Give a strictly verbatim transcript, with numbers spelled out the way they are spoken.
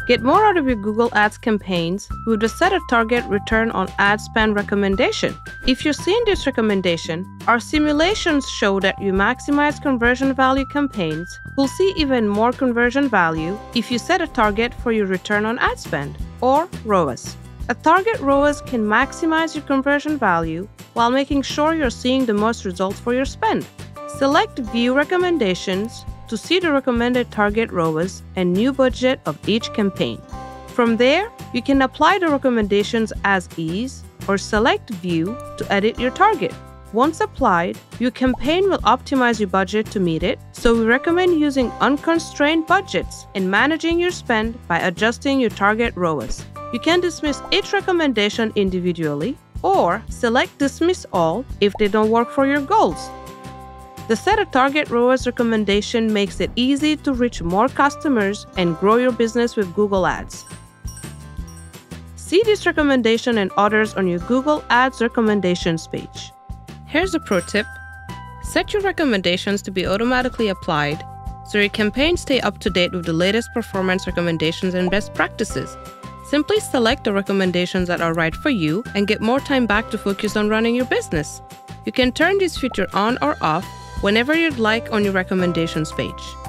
Get more out of your Google Ads campaigns with the Set a Target Return on Ad Spend recommendation. If you're seeing this recommendation, our simulations show that you maximize conversion value campaigns will see even more conversion value if you set a target for your return on ad spend, or R O A S. A target R O A S can maximize your conversion value while making sure you're seeing the most results for your spend. Select View Recommendations to see the recommended target R O A S and new budget of each campaign. From there, you can apply the recommendations as is or select View to edit your target. Once applied, your campaign will optimize your budget to meet it, so we recommend using unconstrained budgets and managing your spend by adjusting your target R O A S. You can dismiss each recommendation individually or select Dismiss All if they don't work for your goals. The Set a Target R O A S recommendation makes it easy to reach more customers and grow your business with Google Ads. See this recommendation and others on your Google Ads recommendations page. Here's a pro tip. Set your recommendations to be automatically applied so your campaigns stay up to date with the latest performance recommendations and best practices. Simply select the recommendations that are right for you and get more time back to focus on running your business. You can turn this feature on or off whenever you'd like on your recommendations page.